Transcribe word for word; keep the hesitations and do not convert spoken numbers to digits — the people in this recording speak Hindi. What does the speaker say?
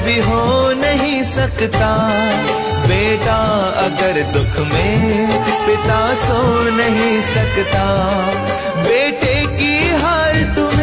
भी हो नहीं सकता। बेटा अगर दुख में पिता सो नहीं सकता। बेटे की हार तुम